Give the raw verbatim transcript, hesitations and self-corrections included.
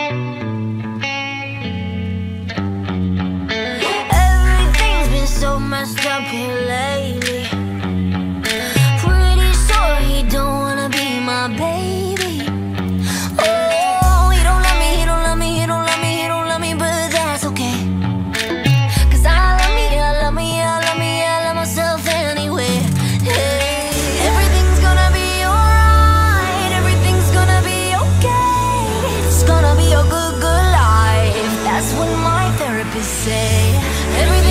Everything's been so messed up here lately. Pretty sure he don't wanna be my baby. Oh, he don't love me, he don't love me, he don't love me, he don't love me, but that's okay. Cause I love me, I love me, I love me, I love myself anyway. Hey, everything's gonna be alright, everything's gonna be okay. It's gonna be a good, good life. That's what my therapist say. Everything